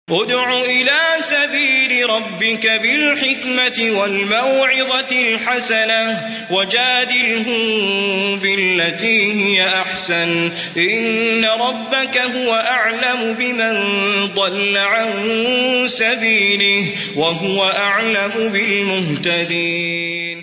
ادع إلى سبيل ربك بالحكمة والموعظة الحسنة وجادلهم بالتي هي أحسن إن ربك هو أعلم بمن ضل عن سبيله وهو أعلم بالمهتدين.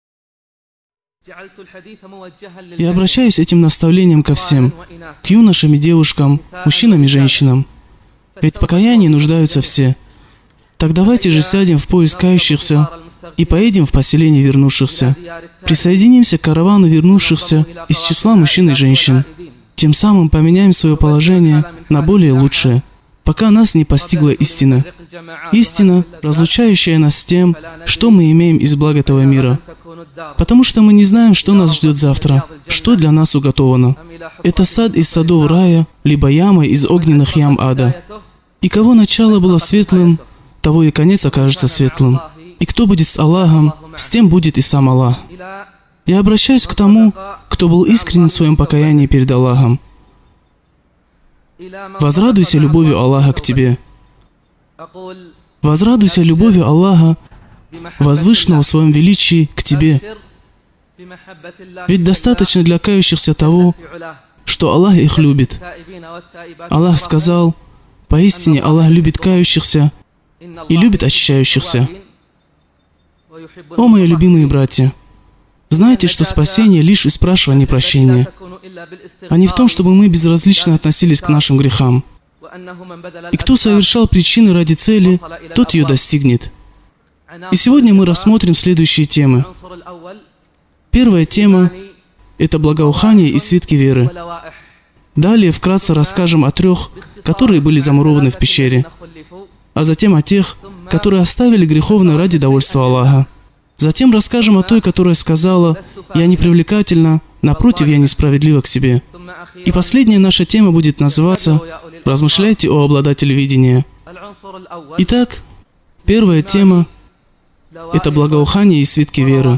Я обращаюсь этим наставлением ко всем, к юношам и девушкам, мужчинам и женщинам. Ведь в покаянии нуждаются все. Так давайте же сядем в поезд кающихся и поедем в поселение вернувшихся. Присоединимся к каравану вернувшихся из числа мужчин и женщин. Тем самым поменяем свое положение на более лучшее, пока нас не постигла истина. Истина, разлучающая нас с тем, что мы имеем из благ этого мира. Потому что мы не знаем, что нас ждет завтра, что для нас уготовано. Это сад из садов рая, либо яма из огненных ям ада. И кого начало было светлым, того и конец окажется светлым. И кто будет с Аллахом, с тем будет и сам Аллах. Я обращаюсь к тому, кто был искренен в своем покаянии перед Аллахом. Возрадуйся любовью Аллаха к тебе. Возрадуйся любовью Аллаха, возвышенного в своем величии, к тебе. Ведь достаточно для кающихся того, что Аллах их любит. Аллах сказал: «Поистине Аллах любит кающихся и любит очищающихся». О, мои любимые братья! Знайте, что спасение лишь из спрашивания прощения, а не в том, чтобы мы безразлично относились к нашим грехам. И кто совершал причины ради цели, тот ее достигнет. И сегодня мы рассмотрим следующие темы. Первая тема – это благоухание и свитки веры. Далее вкратце расскажем о 3, которые были замурованы в пещере, а затем о тех, которые оставили греховно ради довольства Аллаха. Затем расскажем о той, которая сказала: «Я непривлекательна, напротив, я несправедлива к себе». И последняя наша тема будет называться «Размышляйте о обладателе видения». Итак, первая тема – это благоухание и свитки веры.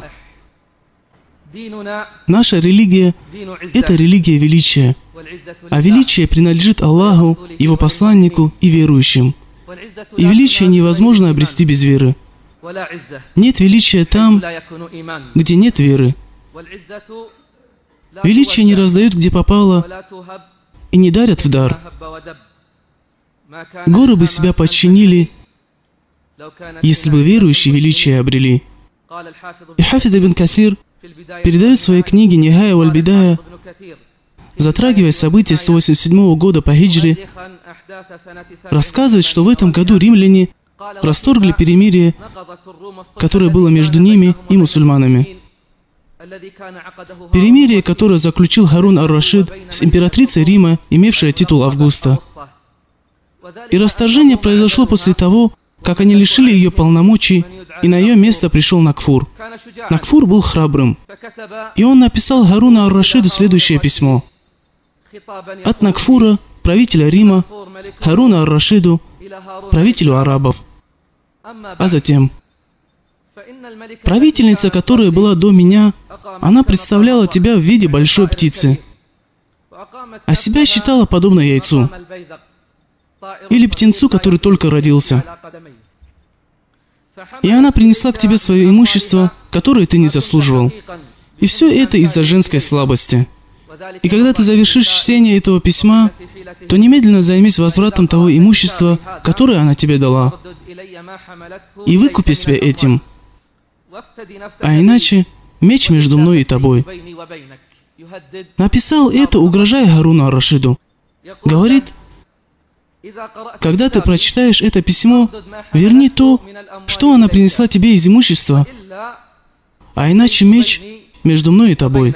Наша религия – это религия величия, а величие принадлежит Аллаху, Его посланнику и верующим. И величие невозможно обрести без веры. Нет величия там, где нет веры. Величие не раздают, где попало, и не дарят в дар. Горы бы себя подчинили, если бы верующие величие обрели. И Хафид ибн Касир передает в своей книге «Нихая валь-Бидая», затрагивая события 187 года по хиджре, рассказывает, что в этом году римляне расторгли перемирие, которое было между ними и мусульманами. Перемирие, которое заключил Харун ар-Рашид с императрицей Рима, имевшей титул Августа. И расторжение произошло после того, как они лишили ее полномочий, и на ее место пришел Накфур. Накфур был храбрым, и он написал Харуну ар-Рашиду следующее письмо. От Накфура, правителя Рима, Харуна ар-Рашиду, правителю арабов. А затем: правительница, которая была до меня, она представляла тебя в виде большой птицы, а себя считала подобно яйцу или птенцу, который только родился. И она принесла к тебе свое имущество, которое ты не заслуживал. И все это из-за женской слабости. И когда ты завершишь чтение этого письма, то немедленно займись возвратом того имущества, которое она тебе дала, и выкупи себя этим. А иначе меч между мной и тобой. Написал это, угрожая Харуну ар-Рашиду. Говорит: когда ты прочитаешь это письмо, верни то, что она принесла тебе из имущества, а иначе меч между мной и тобой.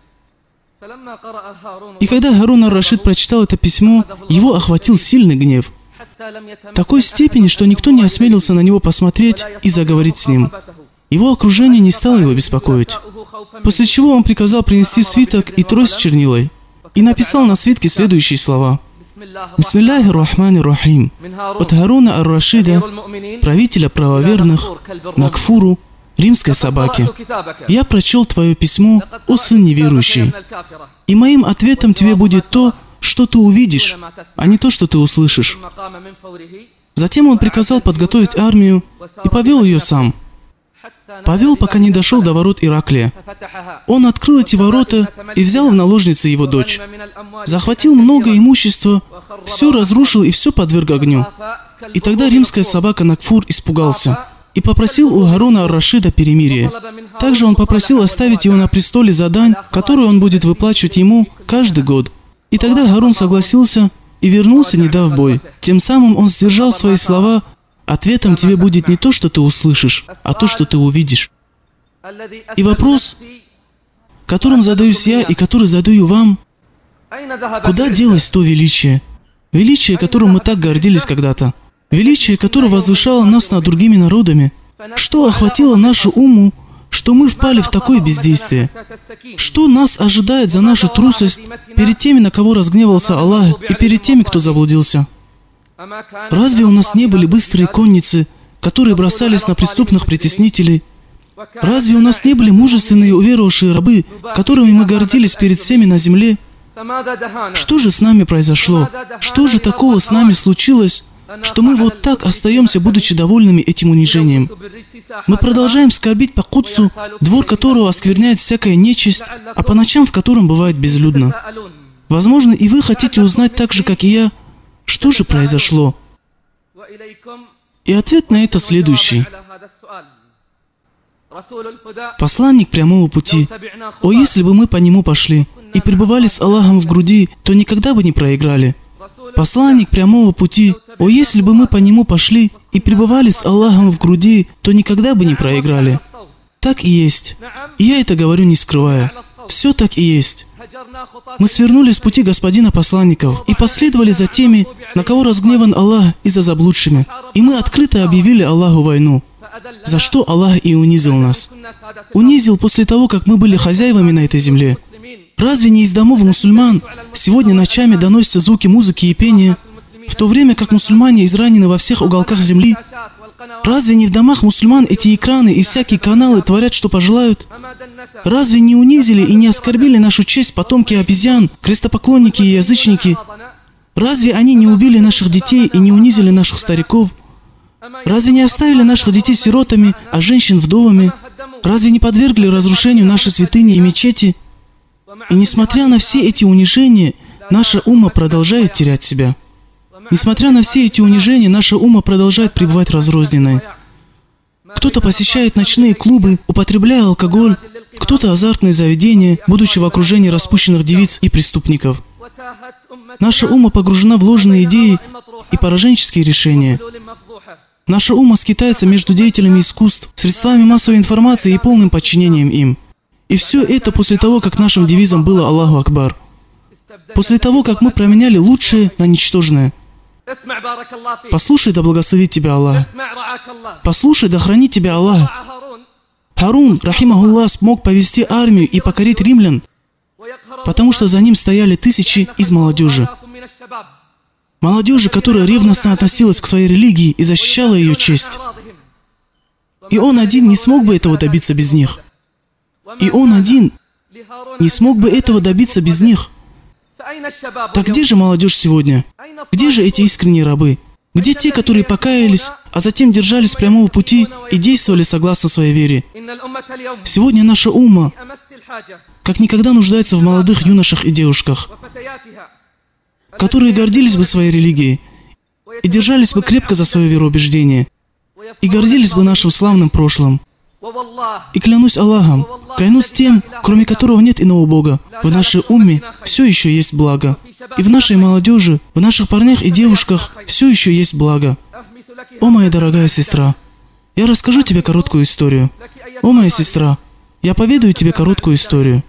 И когда Харун ар-Рашид прочитал это письмо, его охватил сильный гнев. Такой степени, что никто не осмелился на него посмотреть и заговорить с ним. Его окружение не стало его беспокоить. После чего он приказал принести свиток и трость с чернилой. И написал на свитке следующие слова. Бисмиллахи р-Рахмани р-Рахим. От Харуна ар-Рашида, правителя правоверных, Накфуру, римской собаки. Я прочел твое письмо, о сын неверующий. И моим ответом тебе будет то, что ты увидишь, а не то, что ты услышишь. Затем он приказал подготовить армию и повел ее сам. Повел, пока не дошел до ворот Ираклия. Он открыл эти ворота и взял в наложницы его дочь. Захватил много имущества, все разрушил и все подверг огню. И тогда римская собака Накфур испугался и попросил у Харуна ар-Рашида перемирия. Также он попросил оставить его на престоле за дань, которую он будет выплачивать ему каждый год. И тогда Харун согласился и вернулся, не дав бой. Тем самым он сдержал свои слова: «Ответом тебе будет не то, что ты услышишь, а то, что ты увидишь». И вопрос, которым задаюсь я и который задаю вам: куда делось то величие? Величие, которым мы так гордились когда-то. Величие, которое возвышало нас над другими народами. Что охватило нашу умму, что мы впали в такое бездействие? Что нас ожидает за нашу трусость перед теми, на кого разгневался Аллах, и перед теми, кто заблудился? Разве у нас не были быстрые конницы, которые бросались на преступных притеснителей? Разве у нас не были мужественные уверовавшие рабы, которыми мы гордились перед всеми на земле? Что же с нами произошло? Что же такого с нами случилось, что мы вот так остаемся, будучи довольными этим унижением? Мы продолжаем скорбить по Кудсу, двор которого оскверняет всякая нечисть, а по ночам в котором бывает безлюдно. Возможно, и вы хотите узнать так же, как и я, что же произошло? И ответ на это следующий. Посланник прямого пути. О, если бы мы по нему пошли и пребывали с Аллахом в груди, то никогда бы не проиграли. Посланник прямого пути. О, если бы мы по нему пошли и пребывали с Аллахом в груди, то никогда бы не проиграли. Так и есть. И я это говорю, не скрывая. Все так и есть. Мы свернули с пути господина посланников и последовали за теми, на кого разгневан Аллах, и за заблудшими. И мы открыто объявили Аллаху войну, за что Аллах и унизил нас. Унизил после того, как мы были хозяевами на этой земле. Разве не из домов мусульман сегодня ночами доносятся звуки музыки и пения, в то время как мусульмане изранены во всех уголках земли? Разве не в домах мусульман эти экраны и всякие каналы творят, что пожелают? Разве не унизили и не оскорбили нашу честь потомки обезьян, крестопоклонники и язычники? Разве они не убили наших детей и не унизили наших стариков? Разве не оставили наших детей сиротами, а женщин вдовами? Разве не подвергли разрушению наши святыни и мечети? И несмотря на все эти унижения, наша умма продолжает терять себя. Несмотря на все эти унижения, наша умма продолжает пребывать разрозненной. Кто-то посещает ночные клубы, употребляя алкоголь, кто-то азартные заведения, будучи в окружении распущенных девиц и преступников. Наша умма погружена в ложные идеи и пораженческие решения. Наша умма скитается между деятелями искусств, средствами массовой информации и полным подчинением им. И все это после того, как нашим девизом было «Аллаху Акбар». После того, как мы променяли лучшее на ничтожное. Послушай, да благословит тебя Аллах. Послушай, да хранит тебя Аллах. Харун, рахимахуллах, смог повести армию и покорить римлян, потому что за ним стояли тысячи из молодежи. Молодежи, которая ревностно относилась к своей религии и защищала ее честь. И он один не смог бы этого добиться без них. И он один не смог бы этого добиться без них. Так где же молодежь сегодня? Где же эти искренние рабы? Где те, которые покаялись, а затем держались прямого пути и действовали согласно своей вере? Сегодня наша умма как никогда нуждается в молодых юношах и девушках, которые гордились бы своей религией и держались бы крепко за свое вероубеждение, и гордились бы нашим славным прошлым. И клянусь Аллахом, клянусь тем, кроме которого нет иного Бога, в нашей умме все еще есть благо. И в нашей молодежи, в наших парнях и девушках все еще есть благо. О, моя дорогая сестра, я расскажу тебе короткую историю. О, моя сестра, я поведаю тебе короткую историю.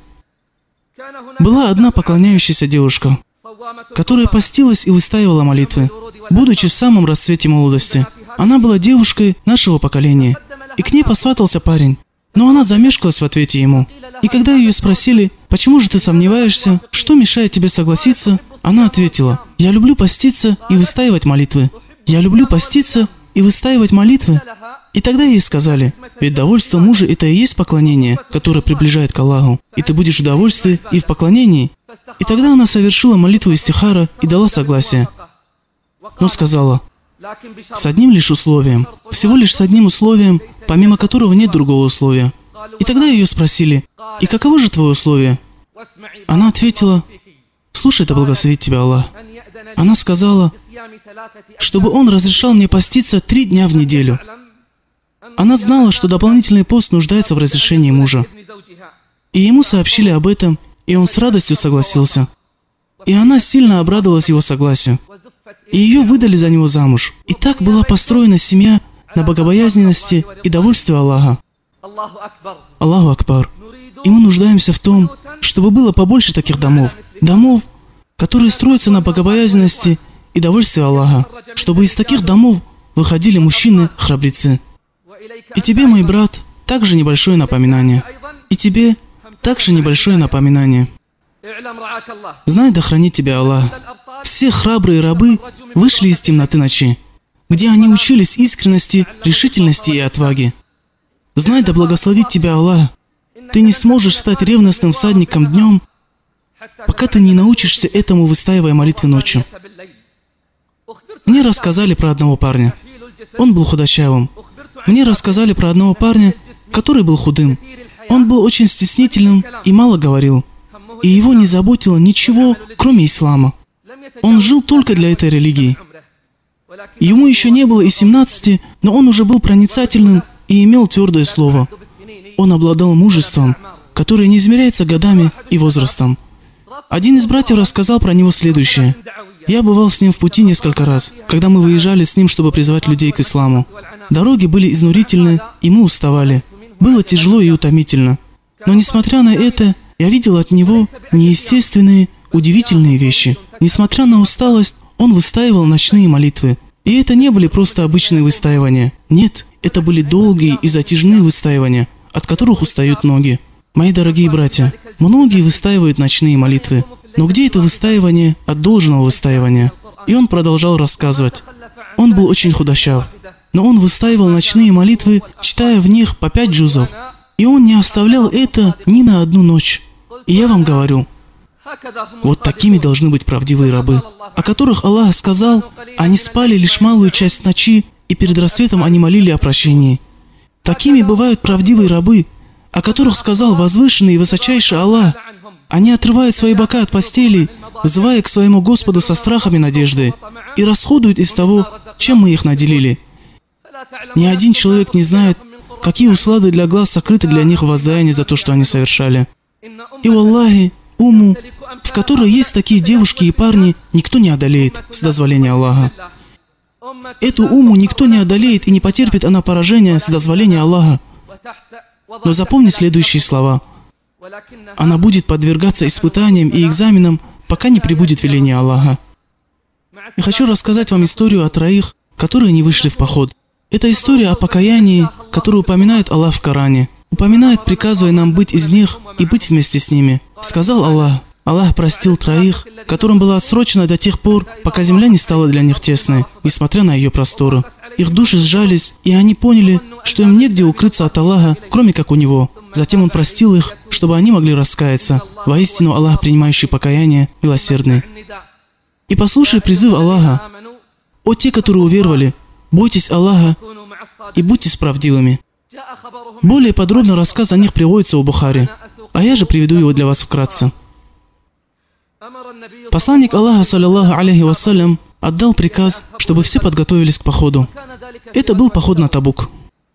Была одна поклоняющаяся девушка, которая постилась и выстаивала молитвы, будучи в самом расцвете молодости. Она была девушкой нашего поколения, и к ней посватался парень. Но она замешкалась в ответе ему. И когда ее спросили: «Почему же ты сомневаешься? Что мешает тебе согласиться?» Она ответила: «Я люблю поститься и выстаивать молитвы. Я люблю поститься и выстаивать молитвы». И тогда ей сказали: «Ведь довольство мужа – это и есть поклонение, которое приближает к Аллаху. И ты будешь в довольстве и в поклонении». И тогда она совершила молитву истихара и дала согласие. Но сказала: С одним лишь условием. Всего лишь с одним условием, помимо которого нет другого условия. И тогда ее спросили: «И каково же твое условие?» Она ответила: «Слушай, да благословит тебя Аллах». Она сказала, чтобы он разрешал мне поститься 3 дня в неделю. Она знала, что дополнительный пост нуждается в разрешении мужа. И ему сообщили об этом, и он с радостью согласился. И она сильно обрадовалась его согласию. И ее выдали за него замуж. И так была построена семья на богобоязненности и довольстве Аллаха. Аллаху Акбар. И мы нуждаемся в том, чтобы было побольше таких домов. Домов, которые строятся на богобоязненности и довольстве Аллаха. Чтобы из таких домов выходили мужчины-храбрецы. И тебе, мой брат, также небольшое напоминание. И тебе также небольшое напоминание. Знай, да хранит тебя Аллах. Все храбрые рабы вышли из темноты ночи, где они учились искренности, решительности и отваге. Знай, да благословит тебя Аллах. Ты не сможешь стать ревностным всадником днем, пока ты не научишься этому, выстаивая молитвы ночью. Мне рассказали про одного парня. Он был худощавым. Мне рассказали про одного парня, который был худым. Он был очень стеснительным и мало говорил. И его не заботило ничего, кроме ислама. Он жил только для этой религии. Ему еще не было и 17, но он уже был проницательным и имел твердое слово. Он обладал мужеством, которое не измеряется годами и возрастом. Один из братьев рассказал про него следующее. Я бывал с ним в пути несколько раз, когда мы выезжали с ним, чтобы призывать людей к исламу. Дороги были изнурительны, и мы уставали. Было тяжело и утомительно. Но несмотря на это, я видел от него неестественные, удивительные вещи. Несмотря на усталость, он выстаивал ночные молитвы. И это не были просто обычные выстаивания. Нет, это были долгие и затяжные выстаивания, от которых устают ноги. Мои дорогие братья, многие выстаивают ночные молитвы. Но где это выстаивание от должного выстаивания? И он продолжал рассказывать. Он был очень худощав, но он выстаивал ночные молитвы, читая в них по 5 джузов. И он не оставлял это ни на одну ночь. И я вам говорю, вот такими должны быть правдивые рабы, о которых Аллах сказал, они спали лишь малую часть ночи, и перед рассветом они молили о прощении. Такими бывают правдивые рабы, о которых сказал возвышенный и высочайший Аллах. Они отрывают свои бока от постели, взывая к своему Господу со страхом и надеждой, и расходуют из того, чем мы их наделили. Ни один человек не знает, какие услады для глаз сокрыты для них в воздаянии за то, что они совершали. И валлахи, умму, в которой есть такие девушки и парни, никто не одолеет, с дозволения Аллаха. Эту умму никто не одолеет и не потерпит она поражения с дозволения Аллаха. Но запомни следующие слова. Она будет подвергаться испытаниям и экзаменам, пока не прибудет веление Аллаха. Я хочу рассказать вам историю о 3, которые не вышли в поход. Это история о покаянии, которую упоминает Аллах в Коране. Упоминает, приказывая нам быть из них и быть вместе с ними. Сказал Аллах: Аллах простил 3, которым было отсрочено до тех пор, пока земля не стала для них тесной, несмотря на ее просторы. Их души сжались, и они поняли, что им негде укрыться от Аллаха, кроме как у Него. Затем Он простил их, чтобы они могли раскаяться. Воистину Аллах, принимающий покаяние, милосердный. И послушай призыв Аллаха: «О те, которые уверовали, бойтесь Аллаха и будьте справедливыми». Более подробно рассказ о них приводится у Бухари, а я же приведу его для вас вкратце. Посланник Аллаха, саллиллаху алейхи вассалям, отдал приказ, чтобы все подготовились к походу. Это был поход на Табук.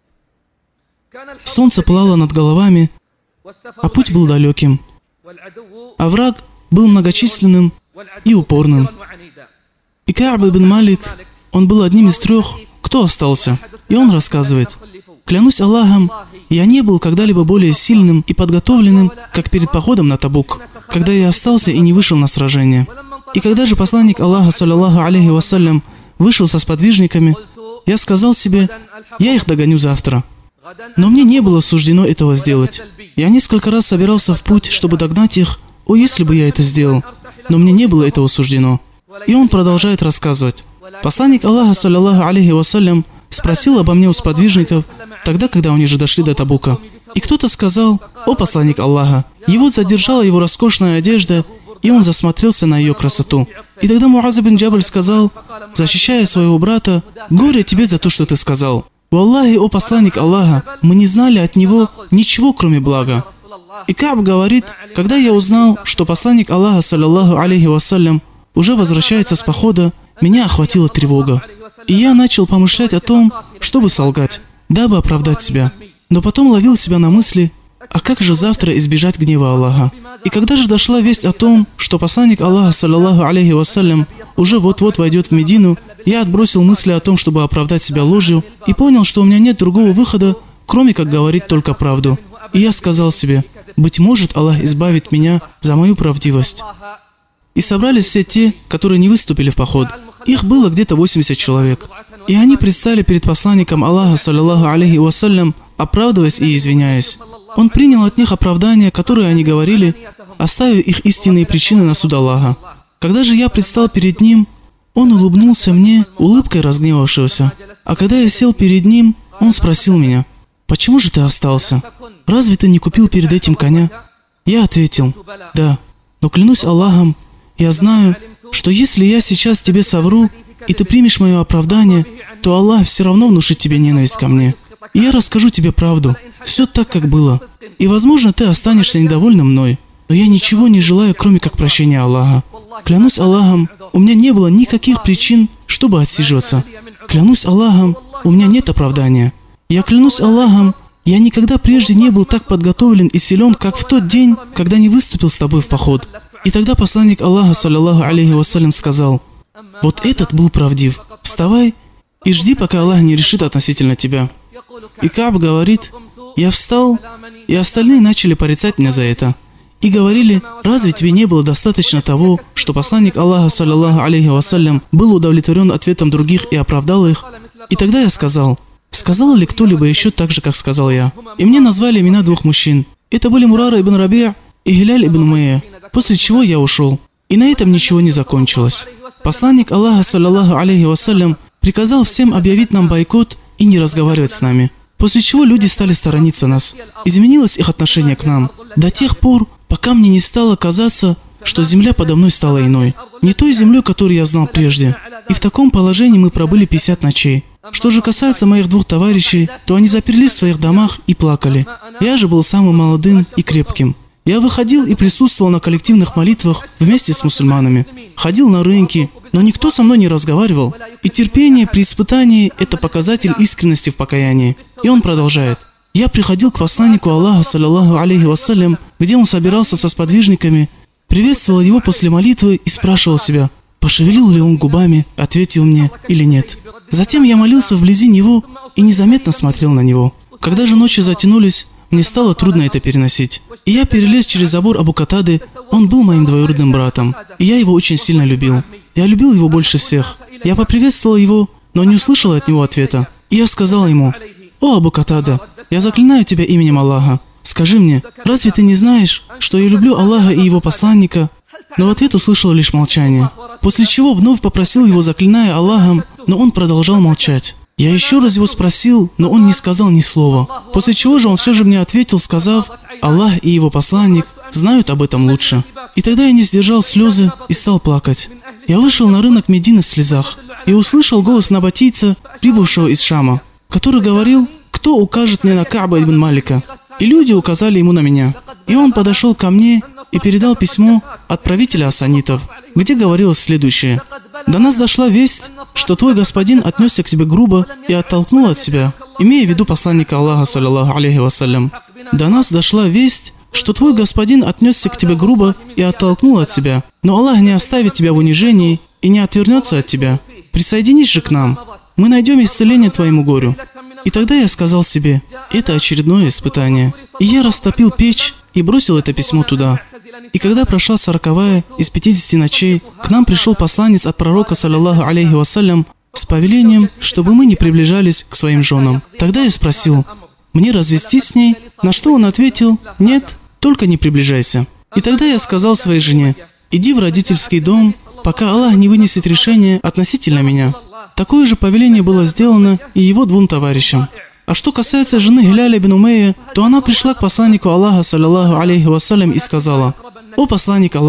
Солнце пылало над головами, а путь был далеким. А враг был многочисленным и упорным. И Ка'б ибн Малик, он был одним из 3, кто остался. И он рассказывает: «Клянусь Аллахом, я не был когда-либо более сильным и подготовленным, как перед походом на Табук, когда я остался и не вышел на сражение. И когда же посланник Аллаха, саллиллаху алейхи вассалям, вышел со сподвижниками, я сказал себе: я их догоню завтра. Но мне не было суждено этого сделать. Я несколько раз собирался в путь, чтобы догнать их. О, если бы я это сделал! Но мне не было этого суждено». И он продолжает рассказывать. Посланник Аллаха, саллиллаху алейхи вассалям, спросил обо мне у сподвижников, тогда, когда они уже дошли до Табука. И кто-то сказал: «О посланник Аллаха, его задержала его роскошная одежда, и он засмотрелся на ее красоту. И тогда Муаз ибн Джабль сказал, защищая своего брата: «Горе тебе за то, что ты сказал. Валлахи, о посланник Аллаха, мы не знали от него ничего, кроме блага». И Кааб говорит: когда я узнал, что посланник Аллаха, саллаллаху алейхи вассалям, уже возвращается с похода, меня охватила тревога. И я начал помышлять о том, чтобы солгать, дабы оправдать себя. Но потом ловил себя на мысли: а как же завтра избежать гнева Аллаха? И когда же дошла весть о том, что посланник Аллаха, саллаллаху алейхи вассалям, уже вот-вот войдет в Медину, я отбросил мысли о том, чтобы оправдать себя ложью, и понял, что у меня нет другого выхода, кроме как говорить только правду. И я сказал себе: быть может, Аллах избавит меня за мою правдивость. И собрались все те, которые не выступили в поход. Их было где-то 80 человек. И они предстали перед посланником Аллаха, саллаллаху алейхи вассалям, оправдываясь и извиняясь. Он принял от них оправдания, которые они говорили, оставив их истинные причины на суд Аллаха. Когда же я предстал перед ним, он улыбнулся мне улыбкой разгневавшегося. А когда я сел перед ним, он спросил меня: «Почему же ты остался? Разве ты не купил перед этим коня?» Я ответил: «Да, но клянусь Аллахом, я знаю, что если я сейчас тебе совру, и ты примешь мое оправдание, то Аллах все равно внушит тебе ненависть ко мне. И я расскажу тебе правду, все так, как было. И, возможно, ты останешься недовольным мной, но я ничего не желаю, кроме как прощения Аллаха. Клянусь Аллахом, у меня не было никаких причин, чтобы отсиживаться. Клянусь Аллахом, у меня нет оправдания. Я клянусь Аллахом, я никогда прежде не был так подготовлен и силен, как в тот день, когда не выступил с тобой в поход». И тогда посланник Аллаха, саллаллаху алейхи вассалям, сказал: «Вот этот был правдив. Вставай и жди, пока Аллах не решит относительно тебя». И Кааб говорит: «Я встал, и остальные начали порицать меня за это. И говорили: разве тебе не было достаточно того, что посланник Аллаха, саллаллаху алейхи вассалям, был удовлетворен ответом других и оправдал их?» И тогда я сказал: «Сказал ли кто-либо еще так же, как сказал я?» И мне назвали имена двух мужчин. Это были Мурара ибн Раби' и Гиляль ибн Умайя. После чего я ушел. И на этом ничего не закончилось. Посланник Аллаха, саллаллаху алейхи вассалям, приказал всем объявить нам бойкот и не разговаривать с нами. После чего люди стали сторониться нас. Изменилось их отношение к нам. До тех пор, пока мне не стало казаться, что земля подо мной стала иной. Не той землей, которую я знал прежде. И в таком положении мы пробыли 50 ночей. Что же касается моих двух товарищей, то они заперлись в своих домах и плакали. Я же был самым молодым и крепким. Я выходил и присутствовал на коллективных молитвах вместе с мусульманами. Ходил на рынки, но никто со мной не разговаривал. И терпение при испытании – это показатель искренности в покаянии. И он продолжает: «Я приходил к посланнику Аллаха, саллаллаху алейхи вассалям, где он собирался со сподвижниками, приветствовал его после молитвы и спрашивал себя, пошевелил ли он губами, ответил мне или нет. Затем я молился вблизи него и незаметно смотрел на него. Когда же ночи затянулись, мне стало трудно это переносить. И я перелез через забор Абу Катады, он был моим двоюродным братом, и я его очень сильно любил. Я любил его больше всех. Я поприветствовал его, но не услышал от него ответа. И я сказал ему: «О, Абу Катада, я заклинаю тебя именем Аллаха. Скажи мне, разве ты не знаешь, что я люблю Аллаха и его посланника?» Но в ответ услышал лишь молчание. После чего вновь попросил его, заклиная Аллахом, но он продолжал молчать. Я еще раз его спросил, но он не сказал ни слова. После чего же он все же мне ответил, сказав: «Аллах и его посланник знают об этом лучше». И тогда я не сдержал слезы и стал плакать. Я вышел на рынок Медины в слезах и услышал голос набатийца, прибывшего из Шама, который говорил: «Кто укажет мне на Кааба ибн Малика?» И люди указали ему на меня. И он подошел ко мне и передал письмо от правителя ассанитов, где говорилось следующее: «До нас дошла весть, что твой господин отнесся к тебе грубо и оттолкнул от себя, имея в виду посланника Аллаха, саллаллаху алейхи вассалям. До нас дошла весть, что твой господин отнесся к тебе грубо и оттолкнул от себя, но Аллах не оставит тебя в унижении и не отвернется от тебя. Присоединись же к нам, мы найдем исцеление твоему горю». И тогда я сказал себе: это очередное испытание. И я растопил печь и бросил это письмо туда. И когда прошла 40-я из 50 ночей, к нам пришел посланец от пророка, саллаллаху алейхи вассалям, с повелением, чтобы мы не приближались к своим женам. Тогда я спросил: мне развестись с ней? На что он ответил: нет, только не приближайся. И тогда я сказал своей жене: иди в родительский дом, пока Аллах не вынесет решение относительно меня. Такое же повеление было сделано и его двум товарищам. А что касается жены Гиляля ибн Умайя, то она пришла к посланнику Аллаха, саллаллаху алейхи вассалям, и сказала: «О посланник Аллаха,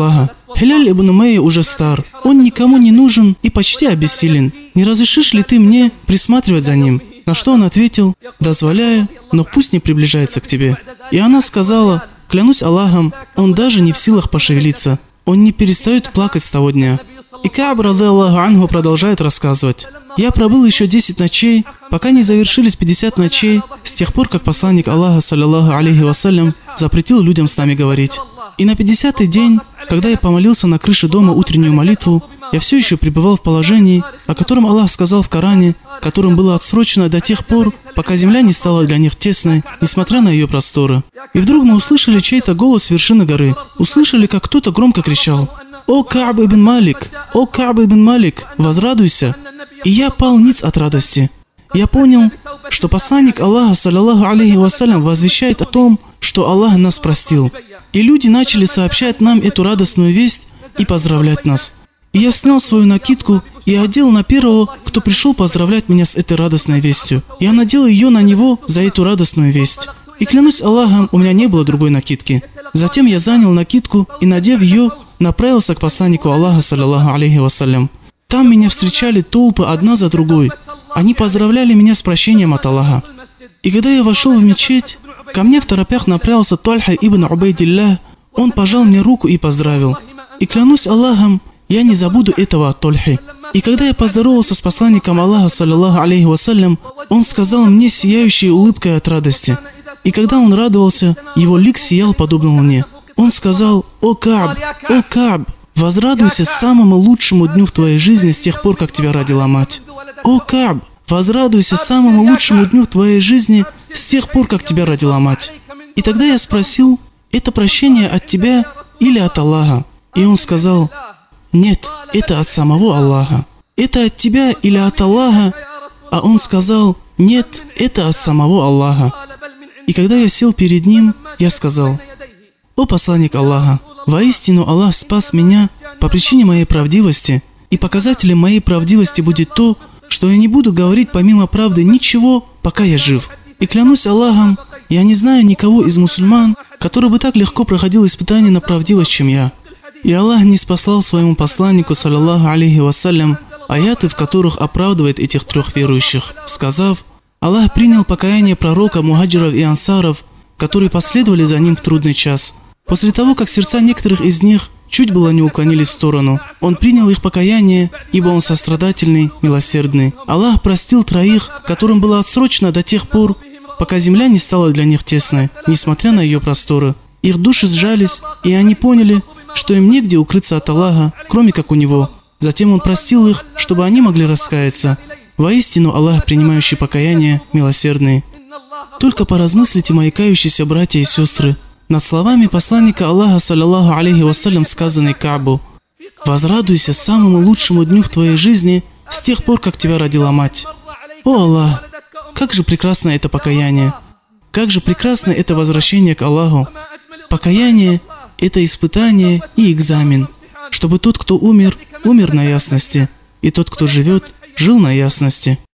Хиляль ибн Умайя уже стар, он никому не нужен и почти обессилен. Не разрешишь ли ты мне присматривать за ним? На что он ответил: дозволяю, но пусть не приближается к тебе. И она сказала: клянусь Аллахом, он даже не в силах пошевелиться. Он не перестает плакать с того дня. И Кааб, радиллаху анху, продолжает рассказывать: я пробыл еще 10 ночей, пока не завершились 50 ночей, с тех пор, как посланник Аллаха, саллаллаху алейхи вассалям, запретил людям с нами говорить. И на 50-й день, когда я помолился на крыше дома утреннюю молитву, я все еще пребывал в положении, о котором Аллах сказал в Коране, которым было отсрочено до тех пор, пока земля не стала для них тесной, несмотря на ее просторы. И вдруг мы услышали чей-то голос с вершины горы. Услышали, как кто-то громко кричал: «О Кааб ибн Малик! О Кааб ибн Малик! Возрадуйся!» И я пал ниц от радости. Я понял, что посланник Аллаха, саллаллаху алейхи вассалям, возвещает о том, что Аллах нас простил. И люди начали сообщать нам эту радостную весть и поздравлять нас. И я снял свою накидку и одел на первого, кто пришел поздравлять меня с этой радостной вестью. Я надел ее на него за эту радостную весть. И клянусь Аллахом, у меня не было другой накидки. Затем я занял накидку и, надев ее, направился к посланнику Аллаха, саллаллаху алейхи вассалям. Там меня встречали толпы одна за другой. Они поздравляли меня с прощением от Аллаха. И когда я вошел в мечеть, ко мне в торопях направился Тальха ибн Убайдиллах. Он пожал мне руку и поздравил. И клянусь Аллахом, я не забуду этого от Тальхи. И когда я поздоровался с посланником Аллаха, саллаллаху алейхи вассалям, он сказал мне с сияющей улыбкой от радости. И когда он радовался, его лик сиял подобно луне. Он сказал: о Кааб, возрадуйся самому лучшему дню в твоей жизни с тех пор, как тебя родила мать. О Кааб, возрадуйся самому лучшему дню в твоей жизни с тех пор, как тебя родила мать. И тогда я спросил: это прощение от тебя или от Аллаха? И он сказал: нет, это от самого Аллаха. Это от тебя или от Аллаха? А он сказал: нет, это от самого Аллаха. И когда я сел перед ним, я сказал: о посланник Аллаха, воистину Аллах спас меня по причине моей правдивости, и показателем моей правдивости будет то, что я не буду говорить помимо правды ничего, пока я жив. И клянусь Аллахом, я не знаю никого из мусульман, который бы так легко проходил испытание на правдивость, чем я. И Аллах не спаслал своему посланнику, саллаллаху алейхи вассалям, аяты, в которых оправдывает этих трех верующих, сказав: Аллах принял покаяние пророка, мухаджиров и ансаров, которые последовали за ним в трудный час. После того, как сердца некоторых из них чуть было не уклонились в сторону, Он принял их покаяние, ибо Он сострадательный, милосердный. Аллах простил троих, которым было отсрочено до тех пор, пока земля не стала для них тесной, несмотря на ее просторы. Их души сжались, и они поняли, что им негде укрыться от Аллаха, кроме как у Него. Затем Он простил их, чтобы они могли раскаяться. Воистину Аллах, принимающий покаяние, милосердный. Только поразмыслите, мои кающиеся братья и сестры, над словами посланника Аллаха, саллаллаху алейхи вассалям, сказанной Каабу: возрадуйся самому лучшему дню в твоей жизни с тех пор, как тебя родила мать. О Аллах, как же прекрасно это покаяние! Как же прекрасно это возвращение к Аллаху! Покаяние – это испытание и экзамен, чтобы тот, кто умер, умер на ясности, и тот, кто живет, жил на ясности.